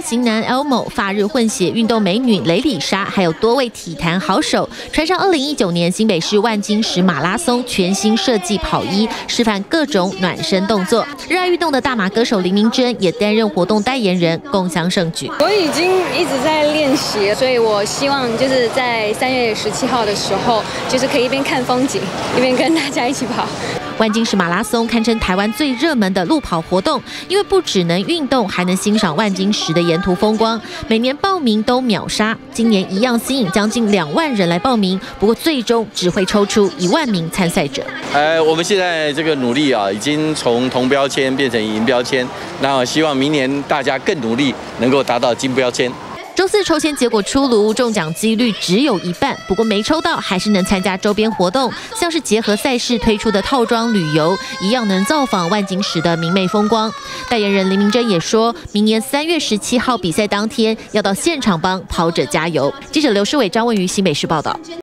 型男 Elmo、发日混血运动美女雷里莎，还有多位体坛好手，穿上2019年新北市万金石马拉松全新设计跑衣，示范各种暖身动作。热爱运动的大马歌手林明珍也担任活动代言人，共襄盛举。 我已经一直在练习，所以我希望就是在3月17号的时候，就是可以一边看风景，一边跟大家一起跑。 万金石马拉松堪称台湾最热门的路跑活动，因为不只能运动，还能欣赏万金石的沿途风光。每年报名都秒杀，今年一样吸引将近2万人来报名，不过最终只会抽出1万名参赛者。 我们现在这个努力啊，已经从铜标签变成银标签，那希望明年大家更努力，能够达到金标签。 周4抽签结果出炉，中奖几率只有1半，不过没抽到还是能参加周边活动，像是结合赛事推出的套装旅游，一样能造访万金石的明媚风光。代言人林明珍也说，明年3月17号比赛当天要到现场帮跑者加油。记者刘诗伟、张文瑜新北市报道。